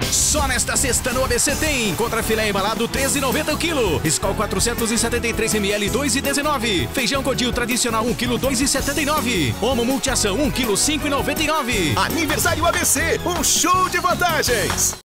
Só nesta sexta no ABC tem contrafilé embalado 13,90 o quilo. Skol 473 ml 2,19. Feijão Codil tradicional 1 quilo 2,79. Omo Multiação 1 quilo 5,99. Aniversário ABC, um show de vantagens.